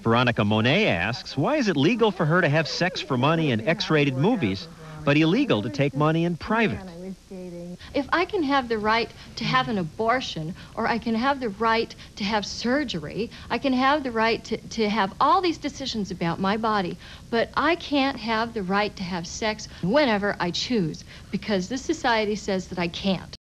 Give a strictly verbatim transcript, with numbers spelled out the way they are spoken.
Veronica Monet asks, why is it legal for her to have sex for money in X-rated movies, but illegal to take money in private? If I can have the right to have an abortion, or I can have the right to have surgery, I can have the right to, to have all these decisions about my body, but I can't have the right to have sex whenever I choose, because this society says that I can't.